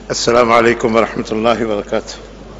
السلام عليكم ورحمة الله وبركاته.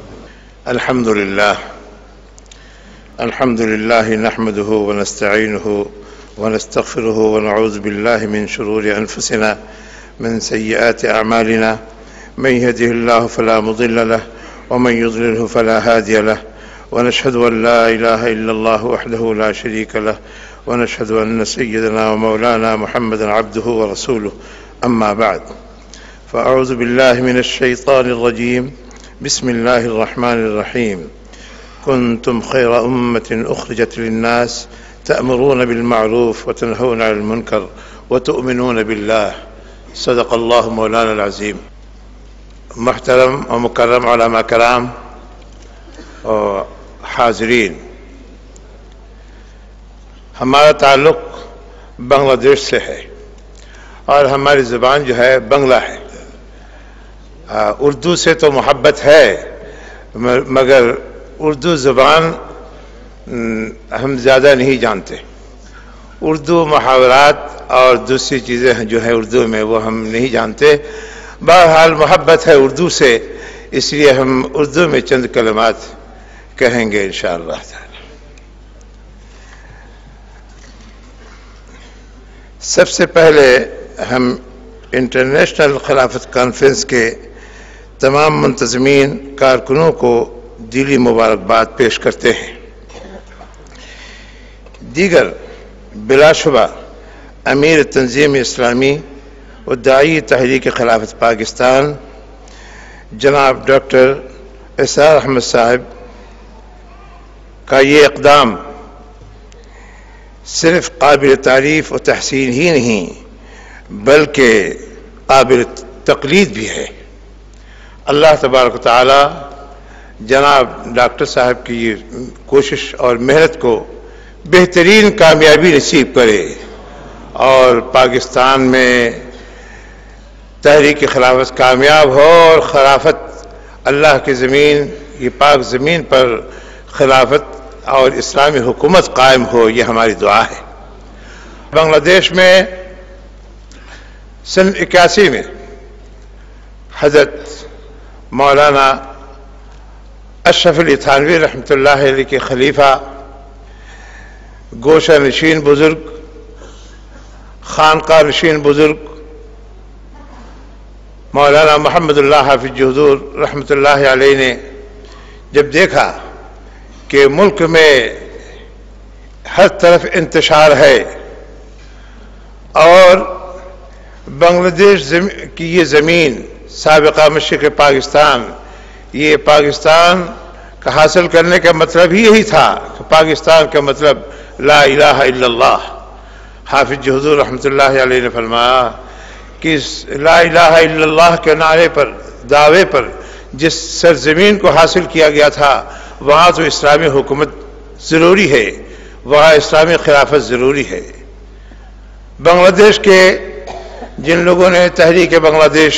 الحمد لله نحمده ونستعينه ونستغفره ونعوذ بالله من شرور أنفسنا من سيئات أعمالنا، من يهده الله فلا مضل له ومن يضلله فلا هادي له، ونشهد أن لا إله إلا الله وحده لا شريك له، ونشهد أن سيدنا ومولانا محمدا عبده ورسوله. أما بعد، فأعوذ بالله من الشيطان الرجيم. بسم الله الرحمن الرحيم. كنتم خير أمة أخرجت للناس تأمرون بالمعروف وتنهون عن المنكر وتؤمنون بالله. صدق الله مولانا العظيم. محترم و مکرم علماء کرام اور حاضرین، ہمارا تعلق بنگلہ دیش سے ہے اور ہماری زبان جو ہے بنگلہ ہے. اردو سے تو محبت ہے، مگر اردو زبان ہم زیادہ نہیں جانتے. اردو محاورات اور دوسری چیزیں جو ہیں اردو میں وہ ہم نہیں جانتے. بہرحال محبت ہے اردو سے، اس لیے ہم اردو میں چند کلمات کہیں گے انشاءاللہ تعالی. سب سے پہلے ہم انٹرنیشنل خلافت کانفرنس کے تمام منتظمین کارکنوں کو دلی مبارکباد پیش کرتے ہیں. دیگر بلا شبہ امیر تنظیم اسلامی و داعی تحریک خلافت پاکستان جناب ڈاکٹر اسرار احمد صاحب کا یہ اقدام صرف قابل تعریف و تحسین ہی نہیں بلکہ قابل تقلید بھی ہے. اللہ تبارک و تعالی جناب ڈاکٹر صاحب کی یہ کوشش اور محنت کو بہترین کامیابی نصیب کرے اور پاکستان میں تحریک خلافت کامیاب ہو اور خلافت اللہ کی زمین، یہ پاک زمین پر خلافت اور اسلامی حکومت قائم ہو، یہ ہماری دعا ہے. بنگلہ دیش میں سن 81 میں حضرت مولانا اشرف علی تھانوی رحمۃ اللہ علیہ کے خلیفہ، گوشہ نشین بزرگ، خانقاہ نشین بزرگ مولانا محمد اللہ حافظ حضور رحمۃ اللہ علیہ نے جب دیکھا کہ ملک میں ہر طرف انتشار ہے اور بنگلہ دیش کی یہ زمین سابقہ مشرق پاکستان، یہ پاکستان کا حاصل کرنے کا مطلب ہی یہی تھا کہ پاکستان کا مطلب لا الہ الا اللہ. حافظ حضور رحمۃ اللہ علیہ نے فرمایا کہ لا الہ الا اللہ کے نعرے پر، دعوے پر جس سرزمین کو حاصل کیا گیا تھا وہاں تو اسلامی حکومت ضروری ہے، وہاں اسلامی خلافت ضروری ہے. بنگلہ دیش کے جن لوگوں نے تحریک بنگلہ دیش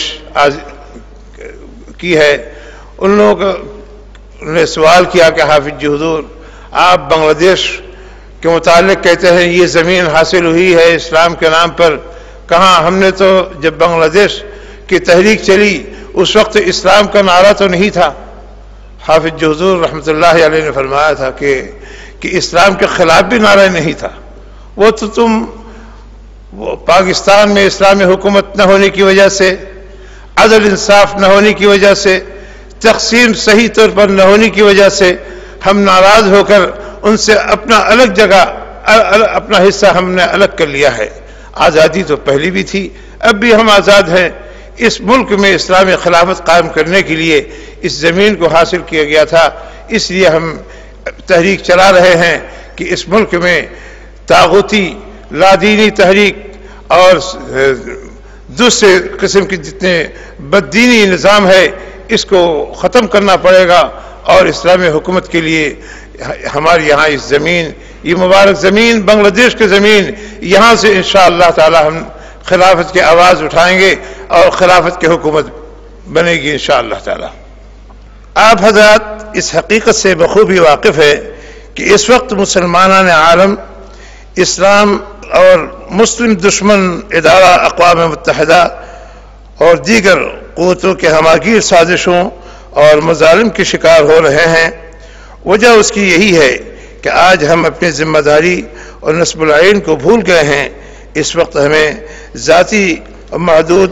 کی ہے ان لوگوں نے سوال کیا کہ حافظ حضور آپ بنگلہ دیش کے متعلق کہتے ہیں یہ زمین حاصل ہوئی ہے اسلام کے نام پر، کہاں ہم نے تو جب بنگلہ دیش کی تحریک چلی اس وقت اسلام کا نعرہ تو نہیں تھا. حافظ حضور رحمۃ اللہ علیہ نے فرمایا تھا کہ اسلام کے خلاف بھی نعرہ نہیں تھا. وہ تو تم پاکستان میں اسلامی حکومت نہ ہونے کی وجہ سے، عدل انصاف نہ ہونے کی وجہ سے، تقسیم صحیح طور پر نہ ہونے کی وجہ سے ہم ناراض ہو کر ان سے اپنا الگ جگہ، اپنا حصہ ہم نے الگ کر لیا ہے. آزادی تو پہلی بھی تھی، اب بھی ہم آزاد ہیں. اس ملک میں اسلامی خلافت قائم کرنے کے لیے اس زمین کو حاصل کیا گیا تھا، اس لیے ہم تحریک چلا رہے ہیں کہ اس ملک میں طاغوتی لادینی تحریک اور دوسرے قسم کے جتنے بددینی نظام ہے اس کو ختم کرنا پڑے گا اور اسلامی حکومت کے لیے ہمارے یہاں اس زمین، یہ مبارک زمین بنگلہ دیش کی زمین، یہاں سے انشاءاللہ تعالی ہم خلافت کی آواز اٹھائیں گے اور خلافت کی حکومت بنے گی انشاءاللہ تعالی. آپ حضرات اس حقیقت سے بخوبی واقف ہے کہ اس وقت مسلمانان عالم اسلام اور مسلم دشمن ادارہ اقوام متحدہ اور دیگر قوتوں کے ہماگیر سازشوں اور مظالم کے شکار ہو رہے ہیں۔ وجہ اس کی یہی ہے کہ آج ہم اپنی ذمہ داری اور نصب العین کو بھول گئے ہیں۔ اس وقت ہمیں ذاتی اور محدود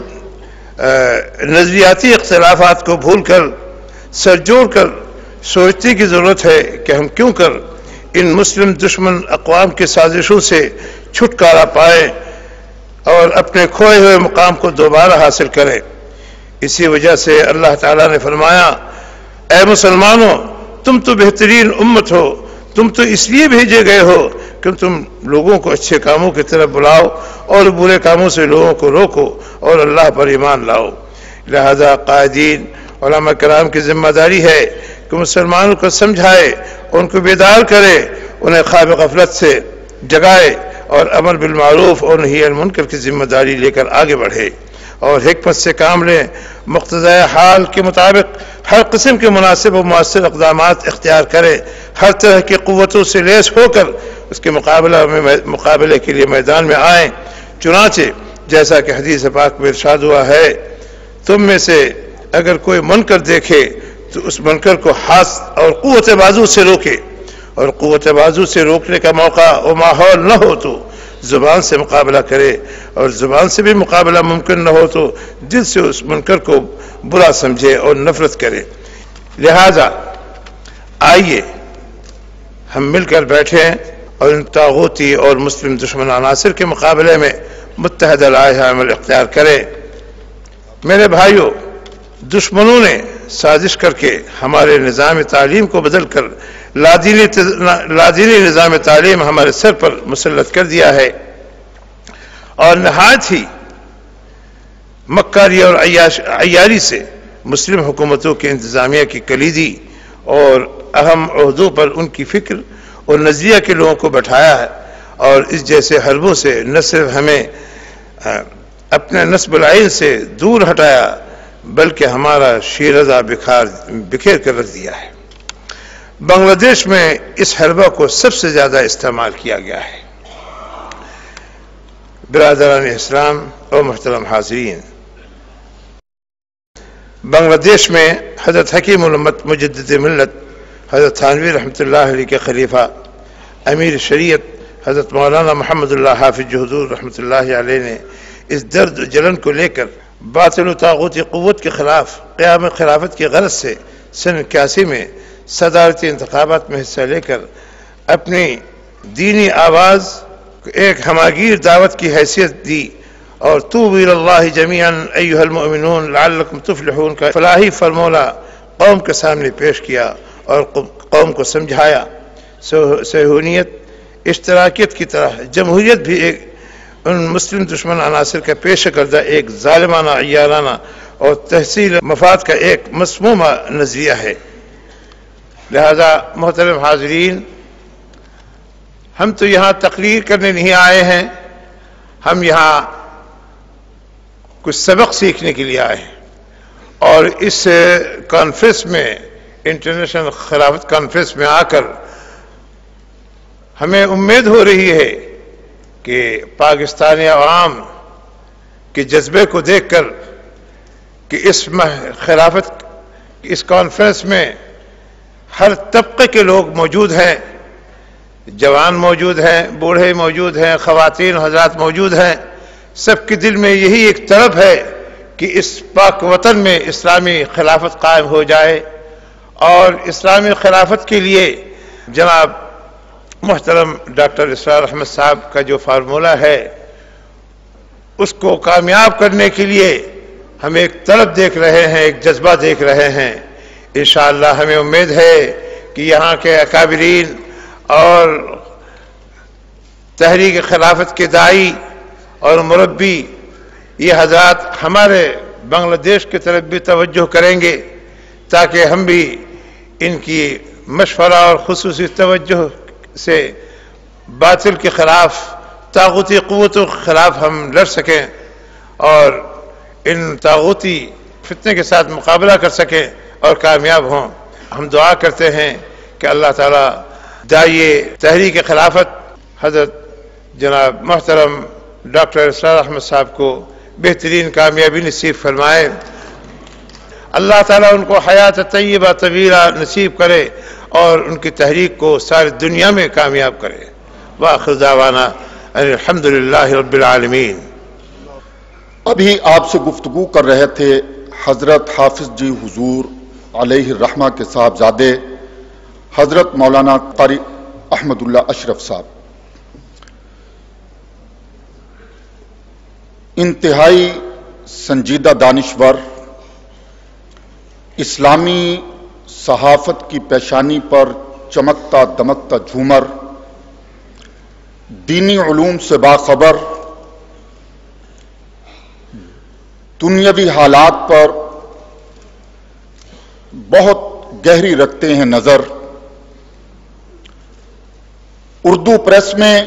نظریاتی اختلافات کو بھول کر سر جوڑ کر سوچنے کی ضرورت ہے کہ ہم کیوں کر ان مسلم دشمن اقوام کی سازشوں سے چھٹکارا پائیں اور اپنے کھوئے ہوئے مقام کو دوبارہ حاصل کریں۔ اسی وجہ سے اللہ تعالیٰ نے فرمایا، اے مسلمانوں، تم تو بہترین امت ہو، تم تو اس لیے بھیجے گئے ہو کہ تم لوگوں کو اچھے کاموں کی طرف بلاؤ اور برے کاموں سے لوگوں کو روکو اور اللہ پر ایمان لاؤ۔ لہذا قائدین علماء کرام کی ذمہ داری ہے کہ مسلمانوں کو سمجھائے، ان کو بیدار کرے، انہیں خواب غفلت سے جگائے اور امر بالمعروف اور نہی عن المنکر کی ذمہ داری لے کر آگے بڑھے اور حکمت سے کام لیں، مقتضی حال کے مطابق ہر قسم کے مناسب و مؤثر اقدامات اختیار کرے، ہر طرح کی قوتوں سے لیس ہو کر اس کے مقابلے کے لیے میدان میں آئیں۔ چنانچہ جیسا کہ حدیث پاک میں ارشاد ہوا ہے، تم میں سے اگر کوئی منکر دیکھے تو اس منکر کو ہاتھ اور قوت بازو سے روکے، اور قوت بازو سے روکنے کا موقع اور ماحول نہ ہو تو زبان سے مقابلہ کرے، اور زبان سے بھی مقابلہ ممکن نہ ہو تو دل سے اس منکر کو برا سمجھے اور نفرت کرے۔ لہذا آئیے ہم مل کر بیٹھیں اور ان طاغوتی اور مسلم دشمن عناصر کے مقابلے میں متحدہ لائحہ عمل اختیار کریں۔ میرے بھائیوں، دشمنوں نے سازش کر کے ہمارے نظام تعلیم کو بدل کر لادینی نظام تعلیم ہمارے سر پر مسلط کر دیا ہے، اور نہایت ہی مکاری اور عیاری سے مسلم حکومتوں کی انتظامیہ کی کلیدی اور اہم عہدوں پر ان کی فکر اور نظریہ کے لوگوں کو بٹھایا ہے، اور اس جیسے حربوں سے نہ صرف ہمیں اپنے نصب العین سے دور ہٹایا بلکہ ہمارا شیرازہ بکھیر کر رکھ دیا ہے۔ بنگلہ دیش میں اس حربہ کو سب سے زیادہ استعمال کیا گیا ہے۔ برادران اسلام اور محترم حاضرین، بنگلہ دیش میں حضرت حکیم الامت مجدد ملت حضرت تھانوی رحمۃ اللہ علیہ کے خلیفہ امیر شریعت حضرت مولانا محمد اللہ حافظ حضور رحمۃ اللہ علیہ نے اس درد و جلن کو لے کر باطل و طاغوتی قوت کے خلاف قیام خلافت کی غرض سے سن 81 میں صدارتی انتخابات میں حصہ لے کر اپنی دینی آواز کو ایک ہماگیر دعوت کی حیثیت دی، اور توبوا الی اللہ جمیعا ایھا المؤمنون لعلکم تفلحون کا فلاحی فرمولہ قوم کے سامنے پیش کیا اور قوم کو سمجھایا۔ صہیونیت، اشتراکیت کی طرح جمہوریت بھی ایک ان مسلم دشمن عناصر کا پیش کردہ ایک ظالمانہ، عیارانہ اور تحصیل مفاد کا ایک مسمومہ نظریہ ہے۔ لہذا محترم حاضرین، ہم تو یہاں تقریر کرنے نہیں آئے ہیں، ہم یہاں کچھ سبق سیکھنے کے لیے آئے ہیں، اور اس کانفرنس میں، انٹرنیشنل خلافت کانفرنس میں آ کر ہمیں امید ہو رہی ہے کہ پاکستانی عوام کے جذبے کو دیکھ کر کہ اس خلافت اس کانفرنس میں ہر طبقے کے لوگ موجود ہیں، جوان موجود ہیں، بوڑھے موجود ہیں، خواتین حضرات موجود ہیں، سب کے دل میں یہی ایک طلب ہے کہ اس پاک وطن میں اسلامی خلافت قائم ہو جائے، اور اسلامی خلافت کے لیے جناب محترم ڈاکٹر اسرار احمد صاحب کا جو فارمولہ ہے اس کو کامیاب کرنے کے لیے ہم ایک طلب دیکھ رہے ہیں، ایک جذبہ دیکھ رہے ہیں۔ انشاءاللہ ہمیں امید ہے کہ یہاں کے اکابرین اور تحریک خلافت کے داعی اور مربی یہ حضرات ہمارے بنگلہ دیش کی طرف بھی توجہ کریں گے، تاکہ ہم بھی ان کی مشورہ اور خصوصی توجہ سے باطل کے خلاف، طاغوتی قوتوں کے خلاف ہم لڑ سکیں اور ان طاغوتی فتنے کے ساتھ مقابلہ کر سکیں اور کامیاب ہوں۔ ہم دعا کرتے ہیں کہ اللہ تعالیٰ داعی تحریک خلافت حضرت جناب محترم ڈاکٹر اسرار احمد صاحب کو بہترین کامیابی نصیب فرمائے، اللہ ताला उनको हयात तय्यबा तवीला नसीब करे और उनकी तहरीक को सारी दुनिया में कामयाब करे। वाखिर दावाना अल्हम्दुलिल्लाहि रब्बिल आलमीन। अभी आपसे गुफ्तगू कर रहे थे हजरत हाफिज जी हुजूर अलैहि रहमा के साहबजादे हजरत मौलाना कारी अहमदुल्ला अशरफ साहब। इंतहाई संजीदा दानिश्वर, इस्लामी सहाफत की पेशानी पर चमकता दमकता झूमर, दीनी उलूम से बाखबर, दुनियावी हालात पर बहुत गहरी रखते हैं नजर। उर्दू प्रेस में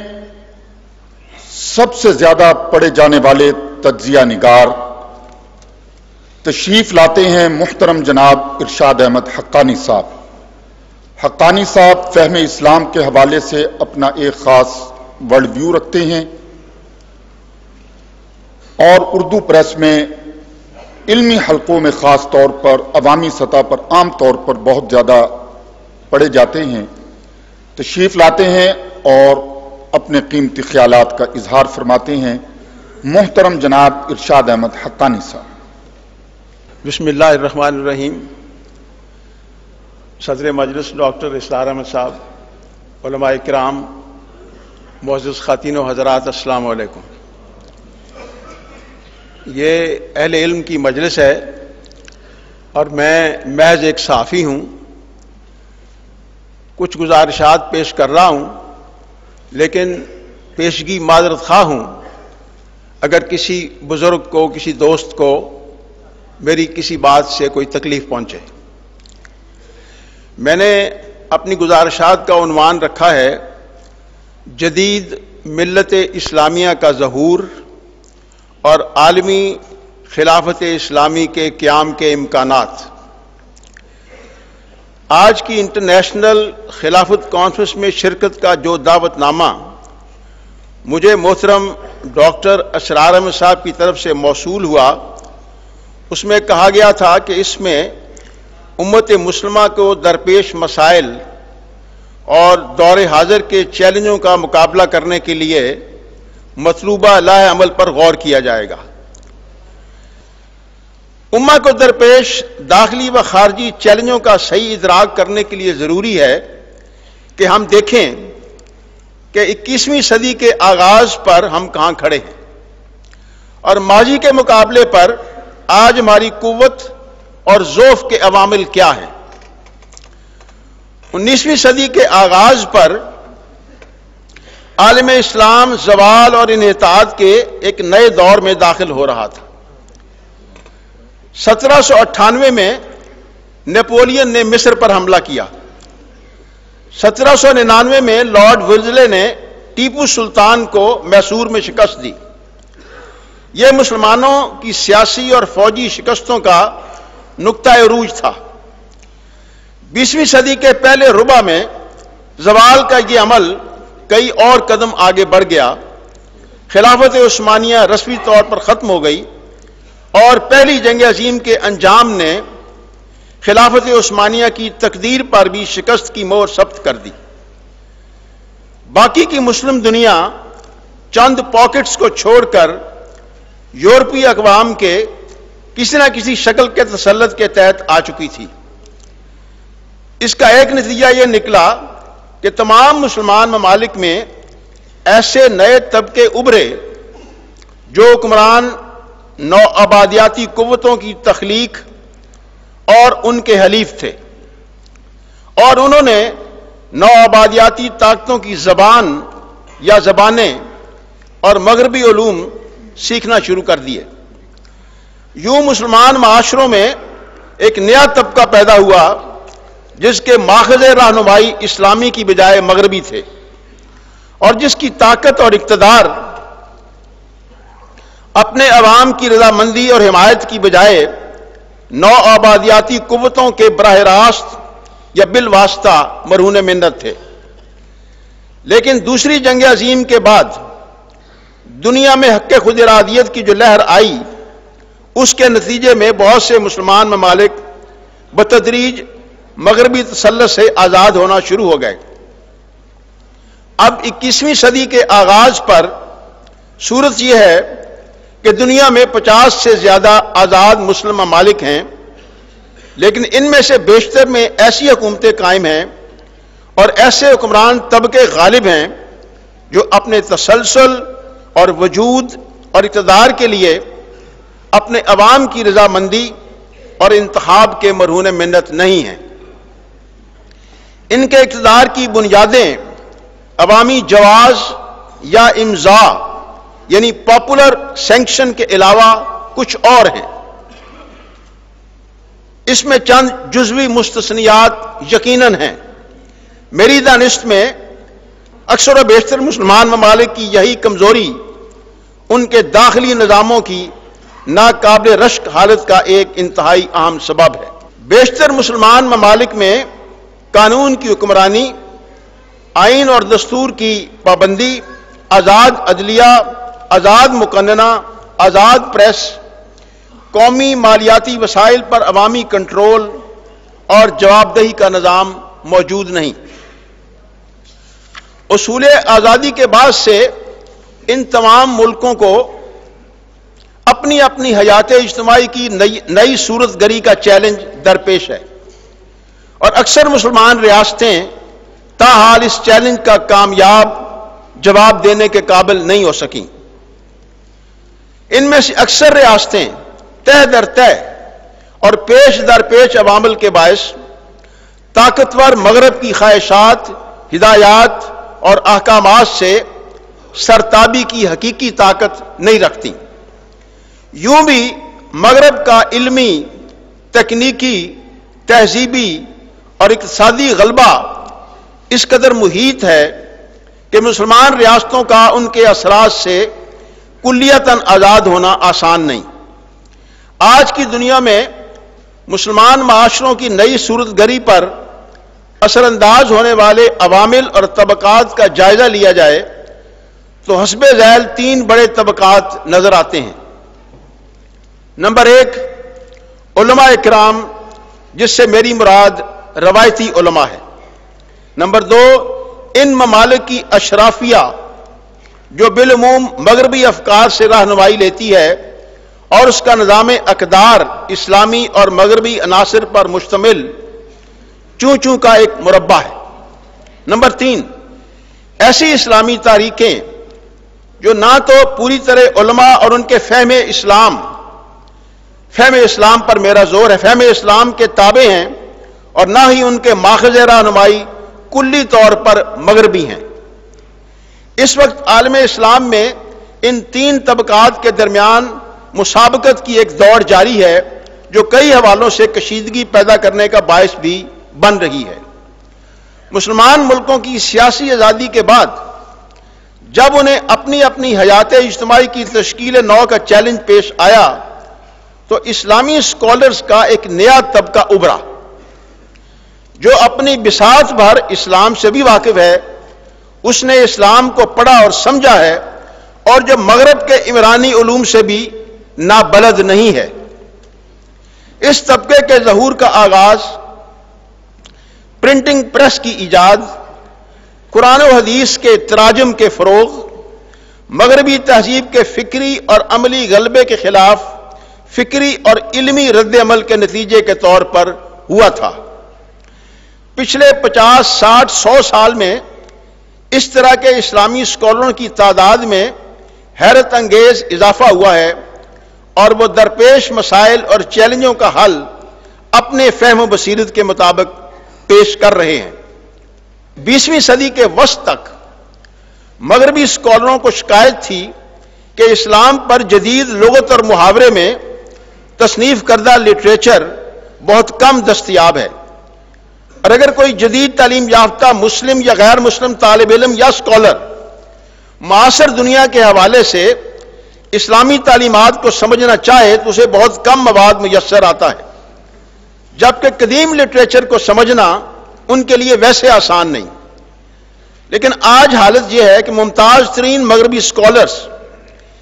सबसे ज्यादा पढ़े जाने वाले तज्जिया निगार तशरीफ लाते हैं मुहतरम जनाब इरशाद अहमद हक्कानी साहब। हक्कानी साहब फहम इस्लाम के हवाले से अपना एक खास वर्ल्ड व्यू रखते हैं और उर्दू प्रेस में इल्मी हलकों में खास तौर पर अवामी सतह पर आम तौर पर बहुत ज्यादा पढ़े जाते हैं। तशरीफ लाते हैं और अपने कीमती ख्यालात का इजहार फरमाते हैं मुहतरम जनाब इरशाद अहमद हक्कानी साहब। बिस्मिल्लाहिर्रहमानिर्रहीम। सदर मजलिस डॉक्टर इसरार अहमद साहब, उलमाए किराम, मुअज़्ज़िज़ ख़ातीन व हज़रात, अस्सलाम वालेकुम। ये अहले इल्म की मजलिस है और मैं महज एक साफ़ी हूँ। कुछ गुज़ारिशात पेश कर रहा हूँ, लेकिन पेशगी माज़रत ख़्वाह हूँ अगर किसी बुज़ुर्ग को, किसी दोस्त को मेरी किसी बात से कोई तकलीफ पहुँचे। मैंने अपनी गुज़ारिशात का उन्वान रखा है जदीद मिल्लत इस्लामिया का ज़हूर और आलमी खिलाफत इस्लामी के क़याम के इम्कानात। आज की इंटरनेशनल खिलाफत कॉन्फ्रेंस में शिरकत का जो दावतनामा मुझे मोहतरम डॉक्टर इसरार अहमद साहब की तरफ से मौसूल हुआ, उसमें कहा गया था कि इसमें उम्मत मुस्लिमा को दरपेश मसाइल और दौर हाजिर के चैलेंजों का मुकाबला करने के लिए मतलूबा लाह अमल पर गौर किया जाएगा। उम्मा को दरपेश दाखिली व खारजी चैलेंजों का सही इदराक करने के लिए ज़रूरी है कि हम देखें कि 21वीं सदी के आगाज़ पर हम कहाँ खड़े हैं और माजी के मुकाबले पर आज हमारी कुव्वत और ज़ौफ़ के अवामिल क्या हैं। 19वीं सदी के आगाज़ पर आलम इस्लाम ज़वाल और इन्हिताद के एक नए दौर में दाखिल हो रहा था। 1798 में नेपोलियन ने मिस्र पर हमला किया। 1799 में लॉर्ड विल्जले ने टीपू सुल्तान को मैसूर में शिकस्त दी। यह मुसलमानों की सियासी और फौजी शिकस्तों का नुक्ता अरूज था। 20वीं सदी के पहले रुबा में ज़वाल का यह अमल कई और कदम आगे बढ़ गया। खिलाफत उस्मानिया रस्मी तौर पर ख़त्म हो गई और पहली जंग अजीम के अंजाम ने खिलाफत उस्मानिया की तकदीर पर भी शिकस्त की मोहर सब्त कर दी। बाकी की मुस्लिम दुनिया चंद पॉकेट्स को छोड़कर यूरोपीय अक़वाम के किसी न किसी शक्ल के तसल्लुत के तहत आ चुकी थी। इसका एक नतीजा यह निकला कि तमाम मुसलमान ममालिक में ऐसे नए तबके उभरे जो हुक्मरान नौ आबादियाती कुव्वतों की तख्लीक और उनके हलीफ थे और उन्होंने नौ आबादियाती ताकतों की ज़बान या ज़बानें और मगरबी उलूम सीखना शुरू कर दिए। यूं मुसलमान माशरों में एक नया तबका पैदा हुआ जिसके माखज़े रहनुमाई इस्लामी की बजाय मगरबी थे और जिसकी ताकत और इक़्तिदार अपने अवाम की रजामंदी और हिमायत की बजाय नौ आबादियाती कुव्वतों के बराह रास्त या बिलवास्ता मरहून मिन्नत थे। लेकिन दूसरी जंग अजीम के बाद दुनिया में हक़ खुद इरादियत की जो लहर आई اس کے نتیجے میں بہت سے مسلمان ممالک بتدریج مغربی تسلط سے آزاد ہونا شروع ہو گئے۔ اب 21ویں صدی کے آغاز پر صورت یہ ہے کہ دنیا میں 50 سے زیادہ آزاد مسلم ممالک ہیں، لیکن ان میں سے بیشتر میں ایسی حکومتیں قائم ہیں اور ایسے حکمران طبقے غالب ہیں جو اپنے تسلسل اور وجود اور اقتدار کے لیے اپنے عوام کی رضامندی اور انتخاب کے مرہون منت نہیں ہیں۔ ان کے اقتدار کی بنیادیں عوامی جواز یا امضاء یعنی پاپولر سینکشن کے علاوہ کچھ اور ہیں۔ اس میں چند جزوی مستثنیات یقیناً ہیں۔ میری دانست میں اکثر و بیشتر مسلمان ممالک کی یہی کمزوری ان کے داخلی نظاموں کی ناقابل رشک حالت کا ایک انتہائی اہم سبب ہے۔ بیشتر مسلمان ممالک میں قانون کی حکمرانی، آئین اور دستور کی پابندی، آزاد عدلیہ، آزاد مقننہ، آزاد پریس، قومی مالیاتی وسائل پر عوامی کنٹرول اور جواب دہی کا نظام موجود نہیں۔ اصول آزادی کے بعد سے ان تمام ملکوں کو اپنی اپنی حیات اجتماعی کی نئی صورت گری کا چیلنج درپیش ہے، اور اکثر مسلمان ریاستیں تاحال اس چیلنج کا کامیاب جواب دینے کے قابل نہیں ہو سکیں۔ ان میں سے اکثر ریاستیں تہ در تہ اور پیش در پیش عوامل کے باعث طاقتور مغرب کی خواہشات، ہدایات اور احکامات سے سرتابی کی حقیقی طاقت نہیں رکھتی۔ یوں بھی مغرب کا علمی، تکنیکی، تہذیبی اور اقتصادی غلبہ اس قدر محیط ہے کہ مسلمان ریاستوں کا ان کے اثرات سے کلیتاً آزاد ہونا آسان نہیں۔ آج کی دنیا میں مسلمان معاشروں کی نئی صورت گری پر اثر انداز ہونے والے عوامل اور طبقات کا جائزہ لیا جائے تو حسب ذیل 3 بڑے طبقات نظر آتے ہیں۔ نمبر 1 علماء کرام، جس سے میری مراد روایتی علماء ہے۔ نمبر 2 ان ممالک کی اشرافیہ جو بالعموم مغربی افکار سے رہنمائی لیتی ہے اور اس کا نظام اقدار اسلامی اور مغربی عناصر پر مشتمل چوں چوں کا ایک مربع ہے۔ نمبر 3 ایسی اسلامی تاریخیں جو نہ تو پوری طرح علماء اور ان کے فہم اسلام پر میرا زور ہے، فہم اسلام کے تابع ہیں، اور نہ ہی ان کے ماخذ رہنمائی کلی طور پر مغربی ہیں۔ اس وقت عالم اسلام میں ان 3 طبقات کے درمیان مسابقت کی ایک دوڑ جاری ہے جو کئی حوالوں سے کشیدگی پیدا کرنے کا باعث بھی بن رہی ہے۔ مسلمان ملکوں کی سیاسی آزادی کے بعد جب انہیں اپنی اپنی حیات اجتماعی کی تشکیل نو کا چیلنج پیش آیا تو اسلامی اسکالرز کا ایک نیا طبقہ ابھرا جو اپنی بساط بھر اسلام سے بھی واقف ہے، اس نے اسلام کو پڑھا اور سمجھا ہے، اور جو مغرب کے عمرانی علوم سے بھی نابلد نہیں ہے۔ اس طبقے کے ظہور کا آغاز پرنٹنگ پریس کی ایجاد، قرآن و حدیث کے تراجم کے فروغ، مغربی تہذیب کے فکری اور عملی غلبے کے خلاف فکری اور علمی رد عمل کے نتیجے کے طور پر ہوا تھا۔ پچھلے 50، 60، 100 سال میں اس طرح کے اسلامی اسکالروں کی تعداد میں حیرت انگیز اضافہ ہوا ہے، اور وہ درپیش مسائل اور چیلنجوں کا حل اپنے فہم و بصیرت کے مطابق پیش کر رہے ہیں۔ 20ویں صدی کے وسط تک مغربی اسکالروں کو شکایت تھی کہ اسلام پر جدید لغت اور محاورے میں تصنیف کردہ لٹریچر بہت کم دستیاب ہے، اور اگر کوئی جدید تعلیم یافتہ مسلم یا غیر مسلم طالب علم یا اسکالر معاصر دنیا کے حوالے سے اسلامی تعلیمات کو سمجھنا چاہے تو اسے بہت کم مواد میسر آتا ہے، جبکہ قدیم لٹریچر کو سمجھنا ان کے لیے ویسے آسان نہیں۔ لیکن آج حالت یہ ہے کہ ممتاز ترین مغربی اسکالرز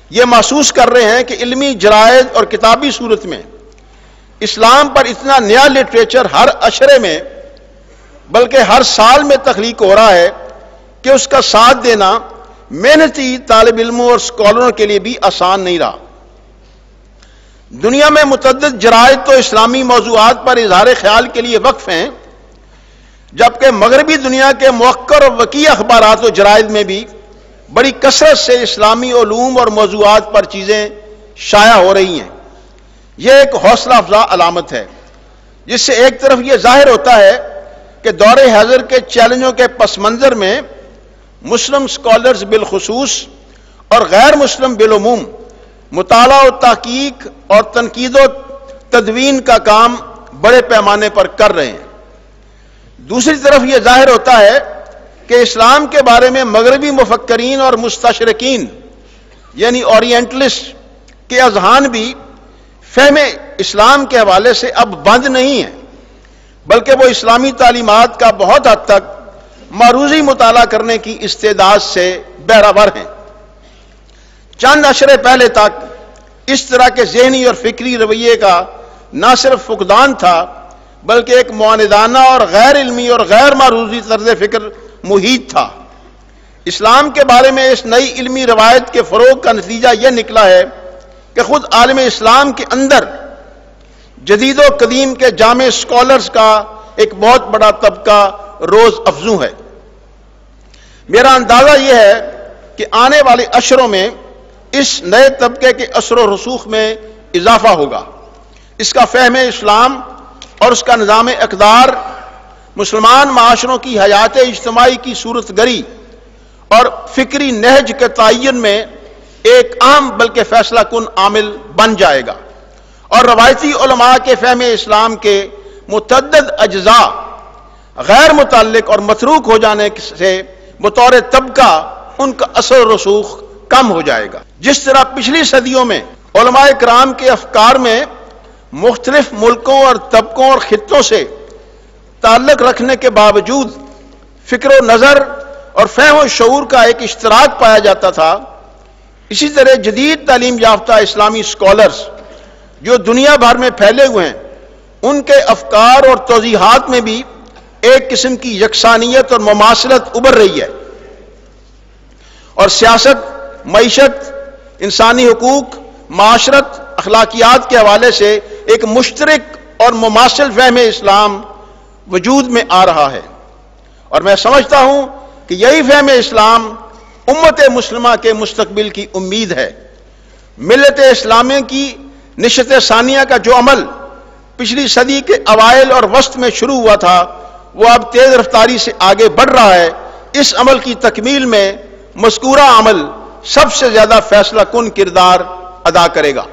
یہ محسوس کر رہے ہیں کہ علمی جرائد اور کتابی صورت میں اسلام پر اتنا نیا لٹریچر ہر عشرے میں بلکہ ہر سال میں تخلیق ہو رہا ہے کہ اس کا ساتھ دینا محنتی طالب علموں اور اسکالروں کے لیے بھی آسان نہیں رہا۔ دنیا میں متعدد جرائد تو اسلامی موضوعات پر اظہار خیال کے لیے وقف ہیں، جبکہ مغربی دنیا کے موقر اور وقیع اخبارات و جرائد میں بھی بڑی کثرت سے اسلامی علوم اور موضوعات پر چیزیں شائع ہو رہی ہیں۔ یہ ایک حوصلہ افزا علامت ہے، جس سے ایک طرف یہ ظاہر ہوتا ہے کہ دور حاضر کے چیلنجوں کے پس منظر میں مسلم اسکالرز بالخصوص اور غیر مسلم بالعموم مطالعہ و تحقیق اور تنقید و تدوین کا کام بڑے پیمانے پر کر رہے ہیں۔ دوسری طرف یہ ظاہر ہوتا ہے کہ اسلام کے بارے میں مغربی مفکرین اور مستشرقین یعنی اورینٹلسٹ کے اذہان بھی فہم اسلام کے حوالے سے اب بند نہیں ہیں، بلکہ وہ اسلامی تعلیمات کا بہت حد تک معروضی مطالعہ کرنے کی استعداد سے بہرہور ہیں۔ چند عشرے پہلے تک اس طرح کے ذہنی اور فکری رویے کا نہ صرف فقدان تھا بلکہ ایک معاندانہ اور غیر علمی اور غیر معروضی طرز فکر محیط تھا۔ اسلام کے بارے میں اس نئی علمی روایت کے فروغ کا نتیجہ یہ نکلا ہے کہ خود عالم اسلام کے اندر جدید و قدیم کے جامع اسکالرز کا ایک بہت بڑا طبقہ روز افزوں ہے۔ میرا اندازہ یہ ہے کہ آنے والے عشروں میں اس نئے طبقے کے اثر و رسوخ میں اضافہ ہوگا۔ اس کا فہم اسلام اور اس کا نظام اقدار مسلمان معاشروں کی حیات اجتماعی کی صورت گری اور فکری نہج کے تعین میں ایک اہم بلکہ فیصلہ کن عامل بن جائے گا، اور روایتی علماء کے فہم اسلام کے متعدد اجزاء غیر متعلق اور متروک ہو جانے سے بطور طبقہ ان کا اثر و رسوخ کم ہو جائے گا۔ جس طرح پچھلی صدیوں میں علماء کرام کے افکار میں مختلف ملکوں اور طبقوں اور خطوں سے تعلق رکھنے کے باوجود فکر و نظر اور فہم و شعور کا ایک اشتراک پایا جاتا تھا، اسی طرح جدید تعلیم یافتہ اسلامی اسکالرز جو دنیا بھر میں پھیلے ہوئے ہیں ان کے افکار اور توضیحات میں بھی ایک قسم کی یکسانیت اور مماثلت ابھر رہی ہے، اور سیاست، معیشت، انسانی حقوق، معاشرت، اخلاقیات کے حوالے سے ایک مشترک اور مماثل فہم اسلام وجود میں آ رہا ہے۔ اور میں سمجھتا ہوں کہ یہی فہم اسلام امت مسلمہ کے مستقبل کی امید ہے۔ ملت اسلامیہ کی نشت ثانیہ کا جو عمل پچھلی صدی کے اوائل اور وسط میں شروع ہوا تھا وہ اب تیز رفتاری سے آگے بڑھ رہا ہے۔ اس عمل کی تکمیل میں مذکورہ عمل سب سے زیادہ فیصلہ کن کردار ادا کرے گا۔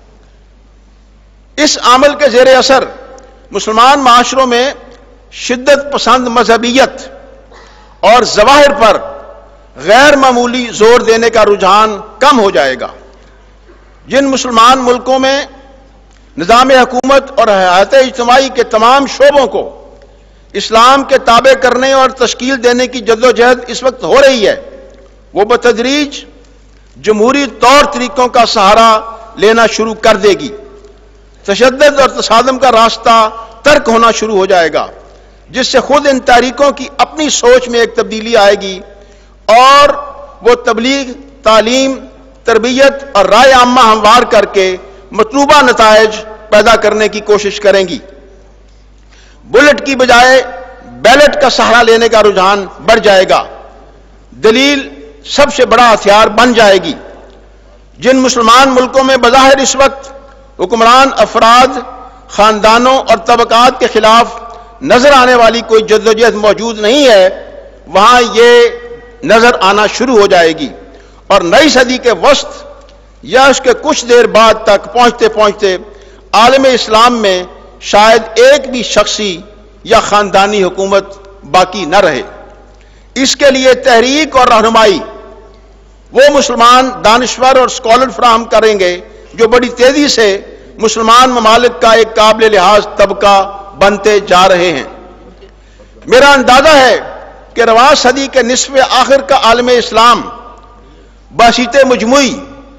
اس عمل کے زیر اثر مسلمان معاشروں میں شدت پسند مذہبیت اور ظواہر پر غیر معمولی زور دینے کا رجحان کم ہو جائے گا۔ جن مسلمان ملکوں میں نظام حکومت اور حیات اجتماعی کے تمام شعبوں کو اسلام کے تابع کرنے اور تشکیل دینے کی جدوجہد اس وقت ہو رہی ہے، وہ بتدریج جمہوری طور طریقوں کا سہارا لینا شروع کر دے گی۔ تشدد اور تصادم کا راستہ ترک ہونا شروع ہو جائے گا، جس سے خود ان تحریکوں کی اپنی سوچ میں ایک تبدیلی آئے گی اور وہ تبلیغ، تعلیم، تربیت اور رائے عامہ ہموار کر کے مطلوبہ نتائج پیدا کرنے کی کوشش کریں گی۔ بلٹ کی بجائے بیلٹ کا سہارا لینے کا رجحان بڑھ جائے گا۔ دلیل سب سے بڑا ہتھیار بن جائے گی۔ جن مسلمان ملکوں میں بظاہر اس وقت حکمران افراد، خاندانوں اور طبقات کے خلاف نظر آنے والی کوئی جدوجہد موجود نہیں ہے، وہاں یہ نظر آنا شروع ہو جائے گی، اور نئی صدی کے وسط یا اس کے کچھ دیر بعد تک پہنچتے پہنچتے عالم اسلام میں شاید ایک بھی شخصی یا خاندانی حکومت باقی نہ رہے۔ اس کے لیے تحریک اور رہنمائی وہ مسلمان دانشور اور اسکالر فراہم کریں گے جو بڑی تیزی سے مسلمان ممالک کا ایک قابل لحاظ طبقہ بنتے جا رہے ہیں۔ میرا اندازہ ہے کہ رواں صدی کے نصف آخر کا عالم اسلام بحثیت مجموعی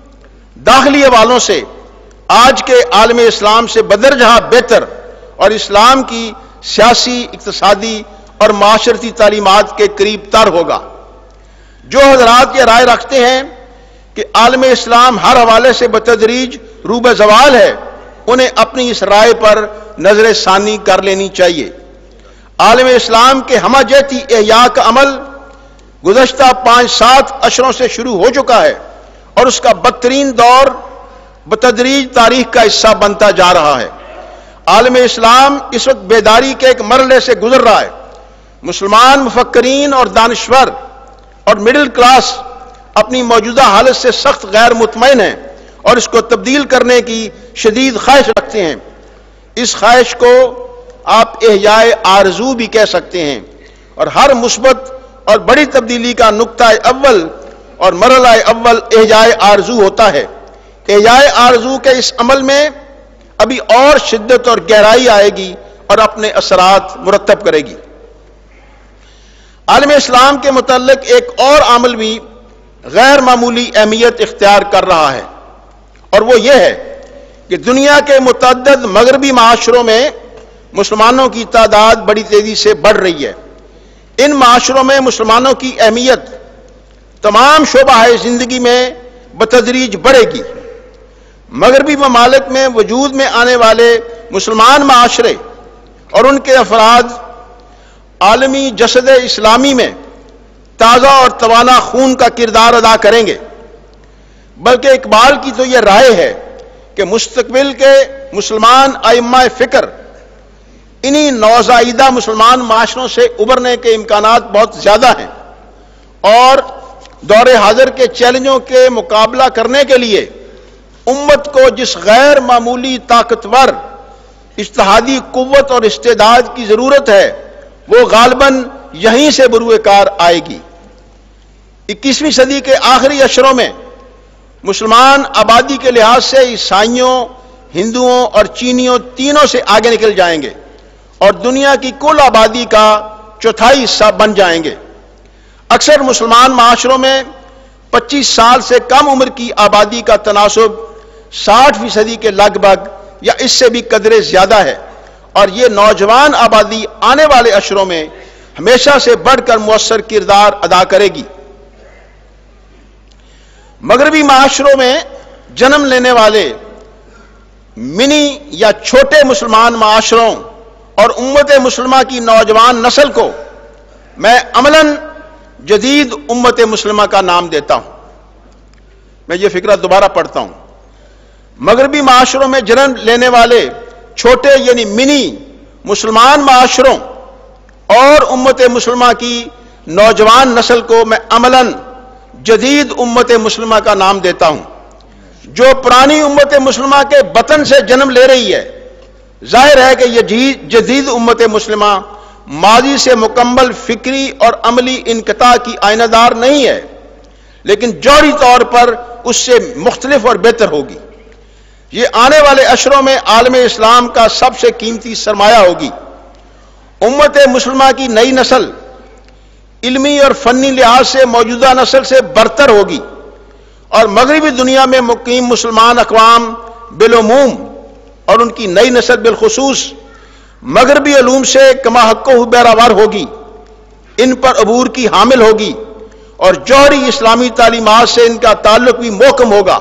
داخلی حوالوں سے آج کے عالم اسلام سے بدرجہ بہتر اور اسلام کی سیاسی، اقتصادی اور معاشرتی تعلیمات کے قریب تر ہوگا۔ جو حضرات یہ رائے رکھتے ہیں کہ عالم اسلام ہر حوالے سے بتدریج روبہ زوال ہے، انہیں اپنی اس رائے پر نظر ثانی کر لینی چاہیے۔ عالم اسلام کے ہمہ جہتی احیاء کا عمل گزشتہ 5-7 عشروں سے شروع ہو چکا ہے اور اس کا بدترین دور بتدریج تاریخ کا حصہ بنتا جا رہا ہے۔ عالم اسلام اس وقت بیداری کے ایک مرحلے سے گزر رہا ہے۔ مسلمان مفکرین اور دانشور اور مڈل کلاس اپنی موجودہ حالت سے سخت غیر مطمئن ہیں اور اس کو تبدیل کرنے کی شدید خواہش رکھتے ہیں۔ اس خواہش کو آپ احیاء آرزو بھی کہہ سکتے ہیں، اور ہر مثبت اور بڑی تبدیلی کا نقطہ اول اور مرحلہ اول احیاء آرزو ہوتا ہے۔ احیاء آرزو کے اس عمل میں ابھی اور شدت اور گہرائی آئے گی اور اپنے اثرات مرتب کرے گی۔ عالم اسلام کے متعلق ایک اور عامل بھی غیر معمولی اہمیت اختیار کر رہا ہے، اور وہ یہ ہے کہ دنیا کے متعدد مغربی معاشروں میں مسلمانوں کی تعداد بڑی تیزی سے بڑھ رہی ہے۔ ان معاشروں میں مسلمانوں کی اہمیت تمام شعبہ زندگی میں بتدریج بڑھے گی۔ مغربی ممالک میں وجود میں آنے والے مسلمان معاشرے اور ان کے افراد عالمی جسد اسلامی میں تازہ اور توانا خون کا کردار ادا کریں گے۔ بلکہ اقبال کی تو یہ رائے ہے کہ مستقبل کے مسلمان ائمہ فکر انہی نوزائیدہ مسلمان معاشروں سے ابھرنے کے امکانات بہت زیادہ ہیں، اور دور حاضر کے چیلنجوں کے مقابلہ کرنے کے لیے امت کو جس غیر معمولی طاقتور اجتہادی قوت اور استعداد کی ضرورت ہے وہ غالباً یہیں سے بروئے کار آئے گی۔ 21ویں صدی کے آخری اشروں میں مسلمان آبادی کے لحاظ سے عیسائیوں، ہندوؤں اور چینیوں تینوں سے آگے نکل جائیں گے اور دنیا کی کل آبادی کا چوتھائی حصہ بن جائیں گے۔ اکثر مسلمان معاشروں میں 25 سال سے کم عمر کی آبادی کا تناسب 60% کے لگ بھگ یا اس سے بھی قدرے زیادہ ہے، اور یہ نوجوان آبادی آنے والے اشروں میں ہمیشہ سے بڑھ کر مؤثر کردار ادا کرے گی۔ مغربی معاشروں میں جنم لینے والے منی یا چھوٹے مسلمان معاشروں اور امت مسلمہ کی نوجوان نسل کو میں عملاً جدید امت مسلمہ کا نام دیتا ہوں۔ میں یہ فکرہ دوبارہ پڑھتا ہوں۔ مغربی معاشروں میں جنم لینے والے چھوٹے یعنی منی مسلمان معاشروں اور امت مسلمہ کی نوجوان نسل کو میں عملاً جدید امت مسلمہ کا نام دیتا ہوں۔ جو پرانی امت مسلمہ کے بطن سے جنم لے رہی ہے، ظاہر ہے کہ یہ جدید امت مسلمہ ماضی سے مکمل فکری اور عملی انقطاع کی آئینہ دار نہیں ہے، لیکن جوہری طور پر اس سے مختلف اور بہتر ہوگی۔ یہ آنے والے اشروں میں عالم اسلام کا سب سے قیمتی سرمایہ ہوگی۔ امت مسلمہ کی نئی نسل علمی اور فنی لحاظ سے موجودہ نسل سے برتر ہوگی، اور مغربی دنیا میں مقیم مسلمان اقوام بالعموم اور ان کی نئی نسل بالخصوص مغربی علوم سے کما حق و بہراور ہوگی، ان پر عبور کی حامل ہوگی، اور جوہری اسلامی تعلیمات سے ان کا تعلق بھی محکم ہوگا۔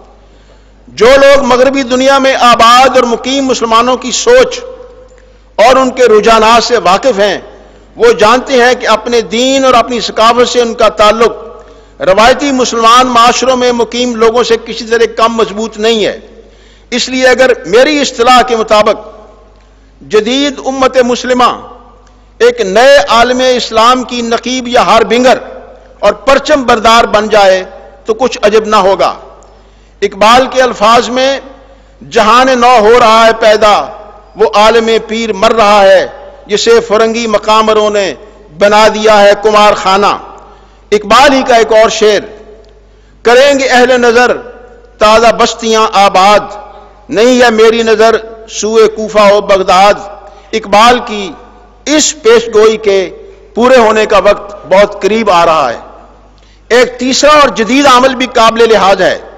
جو لوگ مغربی دنیا میں آباد اور مقیم مسلمانوں کی سوچ اور ان کے رجحانات سے واقف ہیں، وہ جانتے ہیں کہ اپنے دین اور اپنی ثقافت سے ان کا تعلق روایتی مسلمان معاشروں میں مقیم لوگوں سے کسی طرح کم مضبوط نہیں ہے۔ اس لیے اگر میری اصطلاح کے مطابق جدید امت مسلمہ ایک نئے عالم اسلام کی نقیب یا ہاربنگر اور پرچم بردار بن جائے تو کچھ عجب نہ ہوگا۔ اقبال کے الفاظ میں جہان نو ہو رہا ہے پیدا، وہ عالم پیر مر رہا ہے، جسے فرنگی مقامروں نے بنا دیا ہے کمار خانہ۔ اقبال ہی کا ایک اور شعر، کریں گے اہل نظر تازہ بستیاں آباد، نہیں ہے میری نظر سوئے کوفہ و بغداد۔ اقبال کی اس پیش گوئی کے پورے ہونے کا وقت بہت قریب آ رہا ہے۔ ایک تیسرا اور جدید عمل بھی قابل لحاظ ہے۔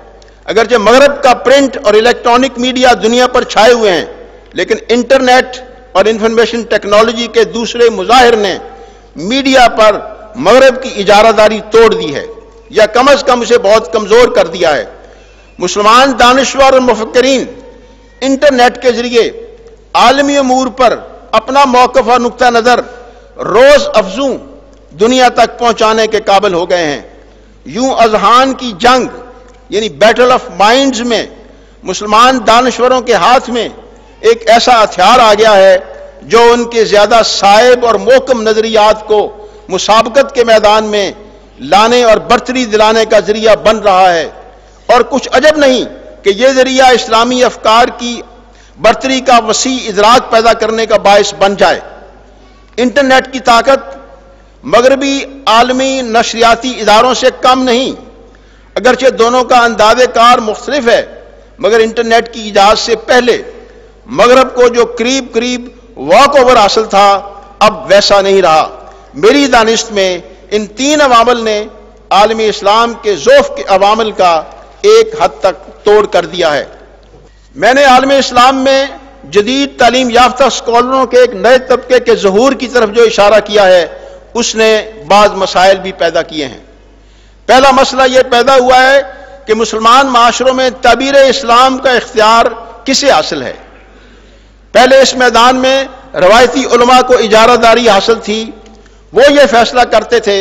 اگرچہ مغرب کا پرنٹ اور الیکٹرانک میڈیا دنیا پر چھائے ہوئے ہیں، لیکن انٹرنیٹ اور انفارمیشن ٹیکنالوجی کے دوسرے مظاہر نے میڈیا پر مغرب کی اجارہ داری توڑ دی ہے، یا کم از کم اسے بہت کمزور کر دیا ہے۔ مسلمان دانشور اور مفکرین انٹرنیٹ کے ذریعے عالمی امور پر اپنا موقف اور نقطہ نظر روز افزوں دنیا تک پہنچانے کے قابل ہو گئے ہیں۔ یوں اذہان کی جنگ یعنی بیٹل آف مائنڈز میں مسلمان دانشوروں کے ہاتھ میں ایک ایسا ہتھیار آ گیا ہے جو ان کے زیادہ صائب اور محکم نظریات کو مسابقت کے میدان میں لانے اور برتری دلانے کا ذریعہ بن رہا ہے، اور کچھ عجب نہیں کہ یہ ذریعہ اسلامی افکار کی برتری کا وسیع ادراک پیدا کرنے کا باعث بن جائے۔ انٹرنیٹ کی طاقت مغربی عالمی نشریاتی اداروں سے کم نہیں، اگرچہ دونوں کا انداز کار مختلف ہے، مگر انٹرنیٹ کی ایجاد سے پہلے مغرب کو جو قریب قریب واک اوور حاصل تھا اب ویسا نہیں رہا۔ میری دانست میں ان تین عوامل نے عالمی اسلام کے ضعف کے عوامل کا ایک حد تک توڑ کر دیا ہے۔ میں نے عالم اسلام میں جدید تعلیم یافتہ اسکالروں کے ایک نئے طبقے کے ظہور کی طرف جو اشارہ کیا ہے اس نے بعض مسائل بھی پیدا کیے ہیں۔ پہلا مسئلہ یہ پیدا ہوا ہے کہ مسلمان معاشروں میں تعبیر اسلام کا اختیار کسے حاصل ہے؟ پہلے اس میدان میں روایتی علماء کو اجارہ داری حاصل تھی، وہ یہ فیصلہ کرتے تھے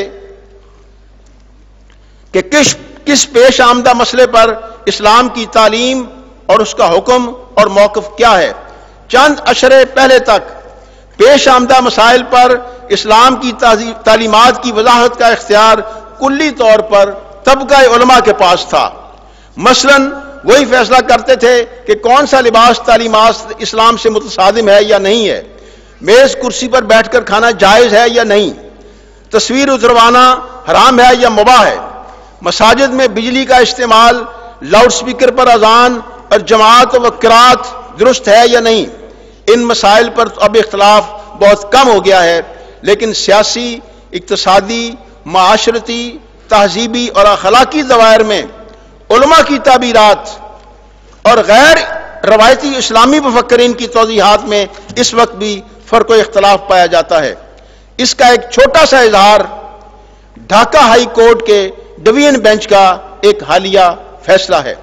کہ کس پیش آمدہ مسئلے پر اسلام کی تعلیم اور اس کا حکم اور موقف کیا ہے۔ چند اشرے پہلے تک پیش آمدہ مسائل پر اسلام کی تعلیمات کی وضاحت کا اختیار کلی طور پر طبقہ علماء کے پاس تھا۔ مثلا وہی فیصلہ کرتے تھے کہ کون سا لباس تعلیمات اسلام سے متصادم ہے یا نہیں ہے، میز کرسی پر بیٹھ کر کھانا جائز ہے یا نہیں، تصویر اتروانا حرام ہے یا مباح ہے، مساجد میں بجلی کا استعمال، لاؤڈ سپیکر پر اذان اور جماعت و قرات درست ہے یا نہیں۔ ان مسائل پر اب اختلاف بہت کم ہو گیا ہے، لیکن سیاسی، اقتصادی، معاشرتی، تہذیبی اور اخلاقی دوائر میں علماء کی تعبیرات اور غیر روایتی اسلامی مفکرین کی توضیحات میں اس وقت بھی فرق و اختلاف پایا جاتا ہے۔ اس کا ایک چھوٹا سا اظہار ڈھاکہ ہائی کورٹ کے ڈویژن بینچ کا ایک حالیہ فیصلہ ہے،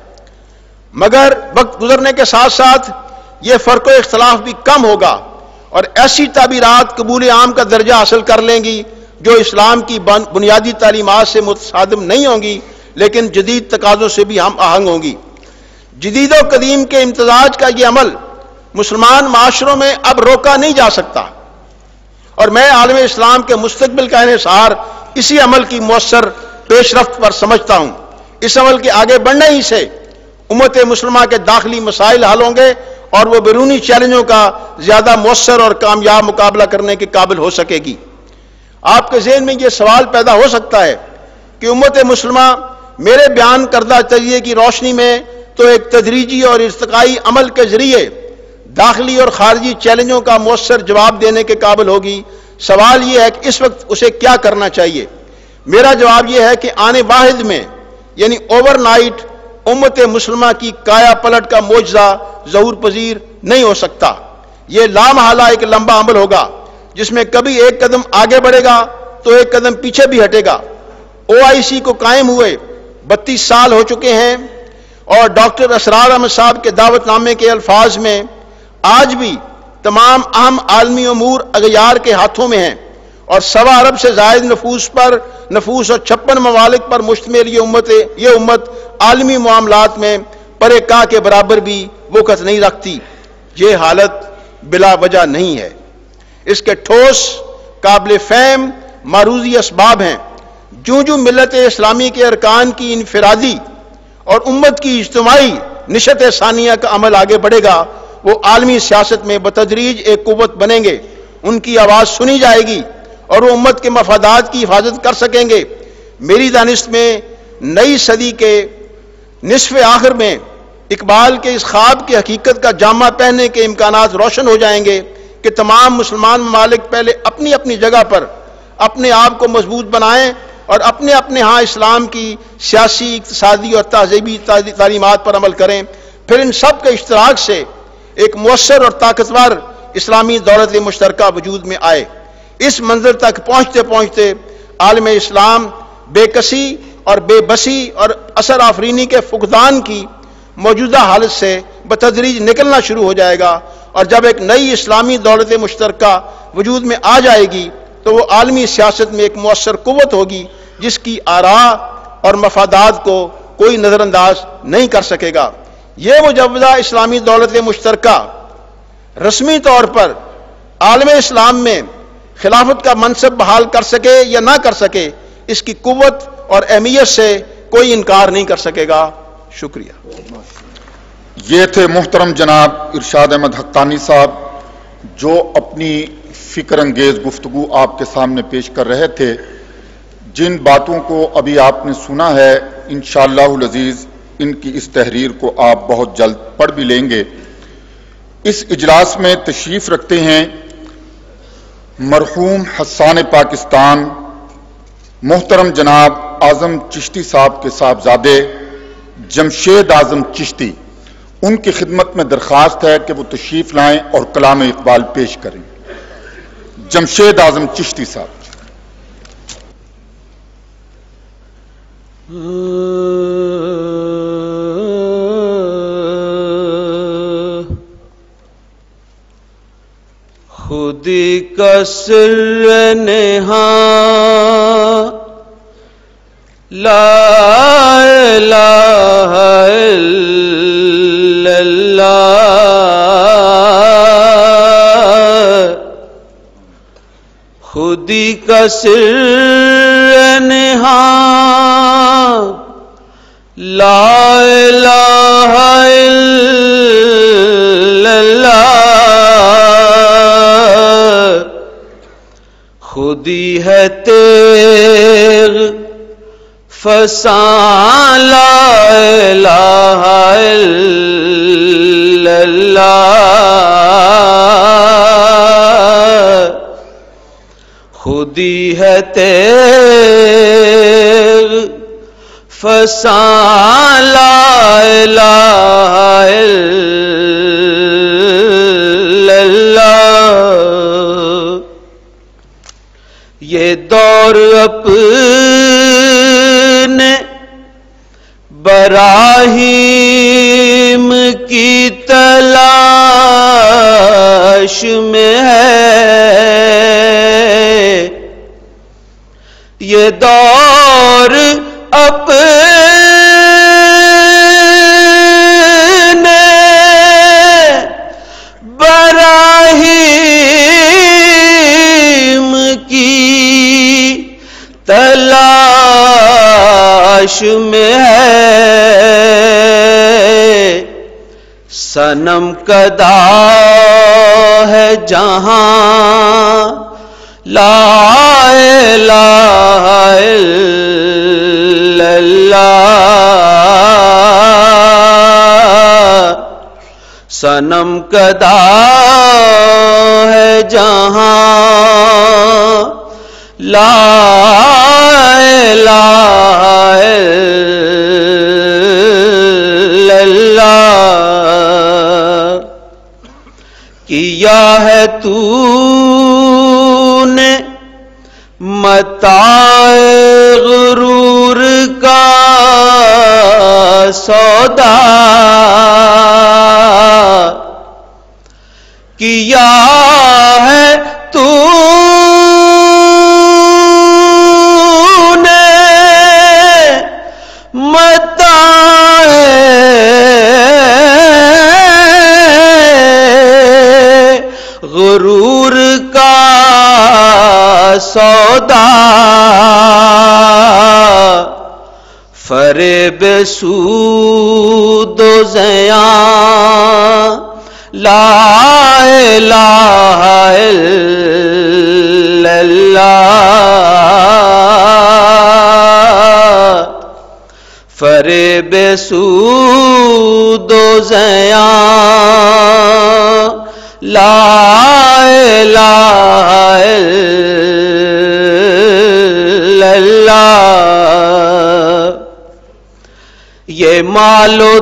مگر وقت گزرنے کے ساتھ ساتھ یہ فرق و اختلاف بھی کم ہوگا اور ایسی تعبیرات قبول عام کا درجہ حاصل کر لیں گی جو اسلام کی بنیادی تعلیمات سے متصادم نہیں ہوں گی، لیکن جدید تقاضوں سے بھی ہم آہنگ ہوں گی۔ جدید و قدیم کے امتزاج کا یہ عمل مسلمان معاشروں میں اب روکا نہیں جا سکتا، اور میں عالم اسلام کے مستقبل کا انحصار اسی عمل کی مؤثر پیش رفت پر سمجھتا ہوں۔ اس عمل کے آگے بڑھنے ہی سے امت مسلمہ کے داخلی مسائل حل ہوں گے اور وہ بیرونی چیلنجوں کا زیادہ مؤثر اور کامیاب مقابلہ کرنے کے قابل ہو سکے گی۔ آپ کے ذہن میں یہ سوال پیدا ہو سکتا ہے کہ امت مسلمہ میرے بیان کردہ تجزیے کی روشنی میں تو ایک تدریجی اور ارتقائی عمل کے ذریعے داخلی اور خارجی چیلنجوں کا مؤثر جواب دینے کے قابل ہوگی۔ سوال یہ ہے کہ اس وقت اسے کیا کرنا چاہیے؟ میرا جواب یہ ہے کہ آنے واحد میں یعنی اوور نائٹ امت مسلمہ کی کایا پلٹ کا معجزہ ظہور پذیر نہیں ہو سکتا۔ یہ لامحالہ ایک لمبا عمل ہوگا جس میں کبھی ایک قدم آگے بڑھے گا تو ایک قدم پیچھے بھی ہٹے گا۔ OIC کو قائم ہوئے 32 سال ہو چکے ہیں اور ڈاکٹر اسرار احمد صاحب کے دعوت نامے کے الفاظ میں آج بھی تمام اہم عالمی امور اغیار کے ہاتھوں میں ہیں، اور 1.25 ارب سے زائد نفوس اور 56 ممالک پر مشتمل یہ امت عالمی معاملات میں پرے کا کے برابر بھی وقت نہیں رکھتی۔ یہ حالت بلا وجہ نہیں ہے، اس کے ٹھوس قابل فہم معروضی اسباب ہیں۔ جو ملت اسلامی کے ارکان کی انفرادی اور امت کی اجتماعی نشت ثانیہ کا عمل آگے بڑھے گا، وہ عالمی سیاست میں بتدریج ایک قوت بنیں گے، ان کی آواز سنی جائے گی اور وہ امت کے مفادات کی حفاظت کر سکیں گے۔ میری دانست میں نئی صدی کے نصف آخر میں اقبال کے اس خواب کی حقیقت کا جامہ پہننے کے امکانات روشن ہو جائیں گے کہ تمام مسلمان ممالک پہلے اپنی اپنی جگہ پر اپنے آپ کو مضبوط بنائیں اور اپنے اپنے ہاں اسلام کی سیاسی، اقتصادی اور تہذیبی تعلیمات پر عمل کریں، پھر ان سب کے اشتراک سے ایک مؤثر اور طاقتور اسلامی دولت مشترکہ وجود میں آئے۔ اس منزل تک پہنچتے پہنچتے عالم اسلام بے کسی اور بے بسی اور اثر آفرینی کے فقدان کی موجودہ حالت سے بتدریج نکلنا شروع ہو جائے گا، اور جب ایک نئی اسلامی دولت مشترکہ وجود میں آ جائے گی تو وہ عالمی سیاست میں ایک مؤثر قوت ہوگی جس کی آراء اور مفادات کو کوئی نظر انداز نہیں کر سکے گا۔ یہ مجودہ اسلامی دولت مشترکہ رسمی طور پر عالم اسلام میں خلافت کا منصب بحال کر سکے یا نہ کر سکے، اس کی قوت اور اہمیت سے کوئی انکار نہیں کر سکے گا۔ شکریہ۔ یہ تھے محترم جناب ارشاد احمد حقانی صاحب، جو اپنی فکر انگیز گفتگو آپ کے سامنے پیش کر رہے تھے۔ جن باتوں کو ابھی آپ نے سنا ہے، انشاءاللہ العزیز ان کی اس تحریر کو آپ بہت جلد پڑھ بھی لیں گے۔ اس اجلاس میں تشریف رکھتے ہیں مرحوم حسان پاکستان محترم جناب اعظم چشتی صاحب کے صاحبزادے جمشید اعظم چشتی۔ ان کی خدمت میں درخواست ہے کہ وہ تشریف لائیں اور کلام اقبال پیش کریں۔ جمشید اعظم چشتی صاحب۔ خودی کا سر نہاں لا الہ الا اللہ، خودی کا سر نہاں لا الہ الا اللہ، خودی ہے تیغ فساں لا الہ الا اللہ، خودی ہے تیغ فساں لا الہ الا اللہ، یہ دور اپنے براہیم کی تلاش میں ہے، یہ دور اپنے براہیم کی تلاش میں ہے، صنم کدا ہے جہاں لا الہ الا اللہ، صنم کدا ہے جہاں لا الہ الا اللہ، کیا ہے تو نے متاع غرور کا سودا، کیا ہے تو نے متاع غرور کا سودا، فریب سود و زیاں لا الہ الا اللہ، فریب سود و زیاں لا الہ الا اللہ، یہ مال و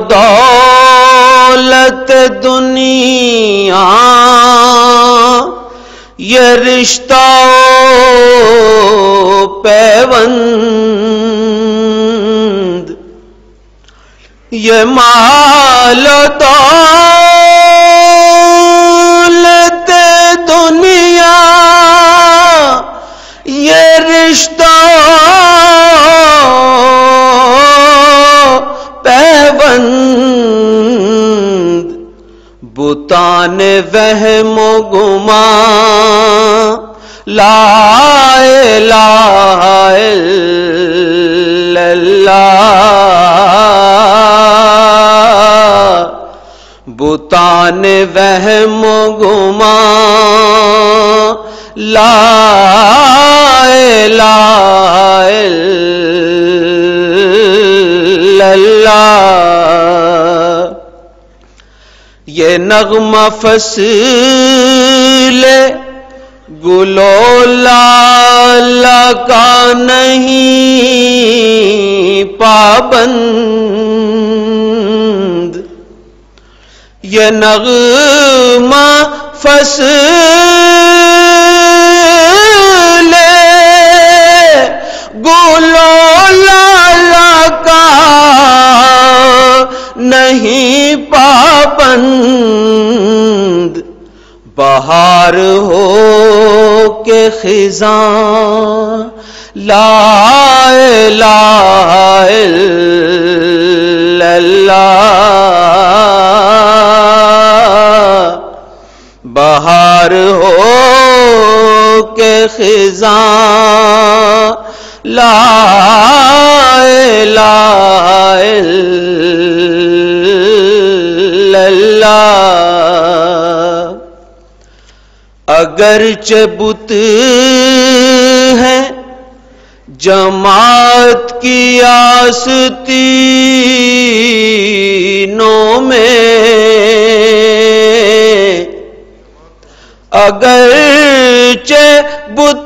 دولت دنیا، یہ رشتہ و پیوند، یہ مال و دولت دنیا، یہ رشتہ پیوند، بتان وہم و گمان، لا الہ الا اللہ، بتان وہم و گمان، لا الہ الا اللہ، یہ نغمہ فصل گل و لالا کا نہیں پابند، یہ نغمہ فصل گل و لالا کا نہیں پابند، بہار ہو کے خزاں، لا الہ الا اللہ، بہار ہو کے خزاں، لا الہ الا اللہ، اگرچہ بت ہے جماعت کی آستینوں میں، اگرچہ بت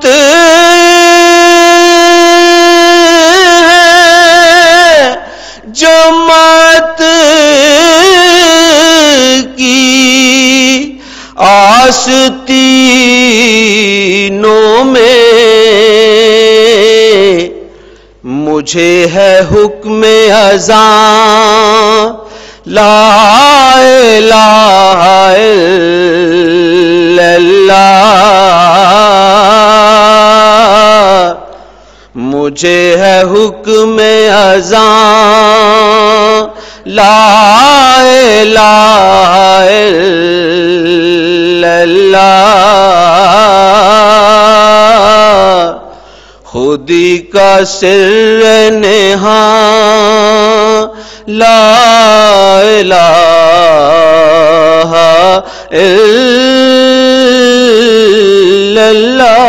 ہے جماعت کی آستینوں میں، مجھے ہے حکم اذان، لا الہ الا اللہ، مجھے ہے حکم اذان، لا الہ الا اللہ، خودی کا سر نہاں، لا الہ الا اللہ۔